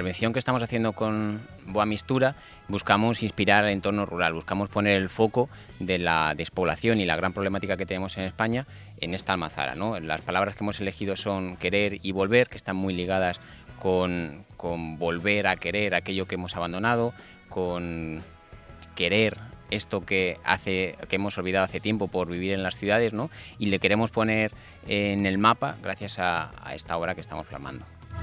intervención que estamos haciendo con Boa Mistura buscamos inspirar al entorno rural, buscamos poner el foco de la despoblación y la gran problemática que tenemos en España en esta almazara, ¿no? Las palabras que hemos elegido son querer y volver, que están muy ligadas con volver a querer aquello que hemos abandonado, con querer esto que hemos olvidado hace tiempo por vivir en las ciudades, ¿no? Y le queremos poner en el mapa gracias a esta obra que estamos plasmando.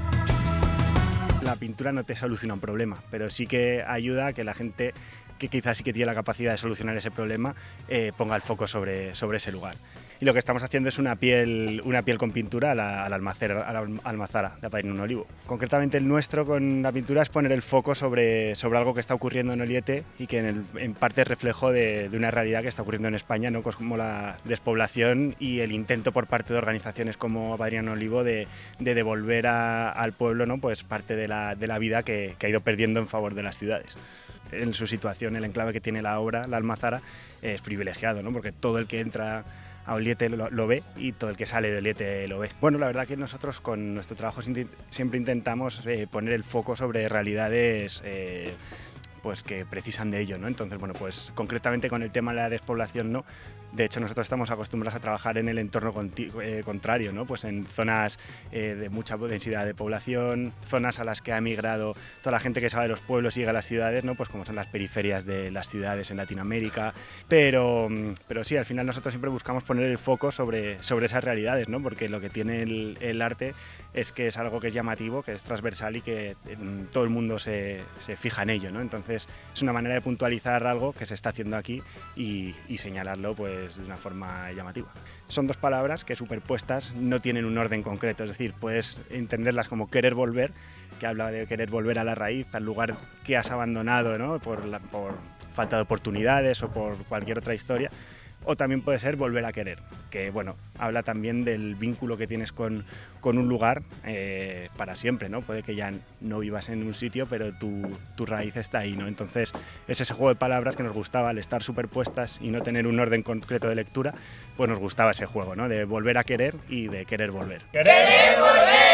La pintura no te soluciona un problema, pero sí que ayuda a que la gente que quizás sí que tiene la capacidad de solucionar ese problema ponga el foco sobre ese lugar. Y lo que estamos haciendo es una piel con pintura a la almazara de Apadrinón Olivo. Concretamente el nuestro con la pintura es poner el foco sobre algo que está ocurriendo en Oliete y que en parte es reflejo de una realidad que está ocurriendo en España, ¿no? Como la despoblación y el intento por parte de organizaciones como Apadrinón Olivo de devolver al pueblo, ¿no? Pues parte de la vida que ha ido perdiendo en favor de las ciudades. En su situación, el enclave que tiene la obra, la almazara, es privilegiado, ¿no? Porque todo el que entra a Oliete lo ve y todo el que sale de Oliete lo ve. Bueno, la verdad que nosotros con nuestro trabajo siempre intentamos poner el foco sobre realidades pues que precisan de ello, ¿no? Entonces, bueno, pues concretamente con el tema de la despoblación, ¿no? De hecho, nosotros estamos acostumbrados a trabajar en el entorno contrario, ¿no? Pues en zonas de mucha densidad de población, zonas a las que ha emigrado toda la gente que se va de los pueblos y llega a las ciudades, ¿no? Pues como son las periferias de las ciudades en Latinoamérica. Pero sí, al final nosotros siempre buscamos poner el foco sobre esas realidades, ¿no? Porque lo que tiene el arte es que es algo que es llamativo, que es transversal y que todo el mundo se fija en ello, ¿no? Entonces es una manera de puntualizar algo que se está haciendo aquí y señalarlo pues de una forma llamativa. Son dos palabras que superpuestas no tienen un orden concreto, es decir, puedes entenderlas como querer volver, que habla de querer volver a la raíz, al lugar que has abandonado, ¿no? por falta de oportunidades o por cualquier otra historia. O también puede ser volver a querer, que bueno, habla también del vínculo que tienes con un lugar para siempre, ¿no? Puede que ya no vivas en un sitio, pero tu raíz está ahí, ¿no? Entonces es ese juego de palabras que nos gustaba, al estar superpuestas y no tener un orden concreto de lectura, pues nos gustaba ese juego, ¿no? De volver a querer y de querer volver. ¡Querer volver!